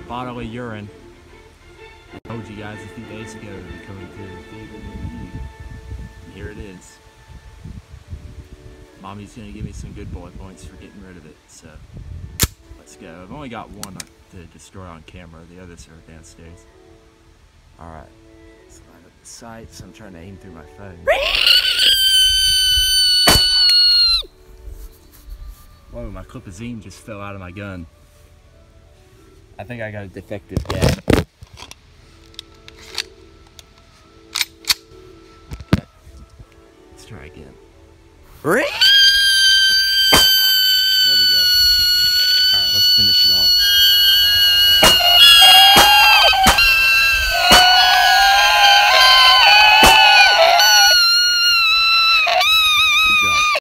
bodily urine. I told you guys a few days ago to be coming to the theater near you. And here it is. Mommy's gonna give me some good boy points for getting rid of it, so let's go. I've only got one to destroy on camera, the others are downstairs. Alright, let's line up the sights. I'm trying to aim through my phone. Whoa, my clip-a-zine just fell out of my gun. I think I got a defective gag. Let's try again.